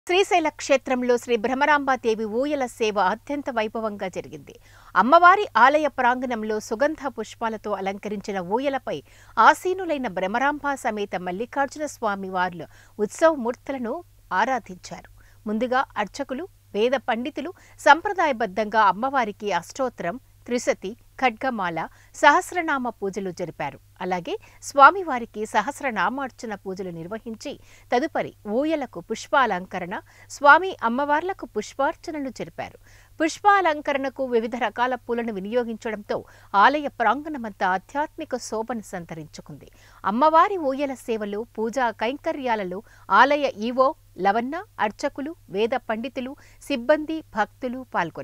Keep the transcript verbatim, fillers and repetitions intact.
శ్రీశైల క్షేత్రంలో శ్రీ బ్రహ్మరాంబాదేవి ఊయల సేవ అత్యంత వైభవంగా జరిగింది. అమ్మవారి ఆలయ ప్రాంగణంలో సుగంధ పుష్పాలతో అలంకరించిన ఊయలపై ఆసీనులైన బ్రహ్మరాంబ సమేత మల్లికార్జున స్వామి వార్లు ఉత్సవమూర్తులను ఆరాధించారు. ముందుగా అర్చకులు, వేద పండితులు సంప్రదాయబద్ధంగా అమ్మవారికి అష్టోత్తరం, త్రిశతి, ఖడ్గమాల, సహస్రనామ పూజలు జరిపారు. అలాగే స్వామివారికి సహస్రనామార్చన పూజలు నిర్వహించి తదుపరి ఊయలకు పుష్పాలంకరణ, స్వామి అమ్మవార్లకు పుష్పార్చనలు జరిపారు. పుష్పాలంకరణకు వివిధ రకాల పూలను వినియోగించడంతో ఆలయ ప్రాంగణమంతా ఆధ్యాత్మిక శోభను సంతరించుకుంది. అమ్మవారి ఊయల సేవలు, పూజా కైంకర్యాలలో ఆలయ ఈవో లవన్న, అర్చకులు, వేద పండితులు, సిబ్బంది, భక్తులు పాల్గొన్నారు.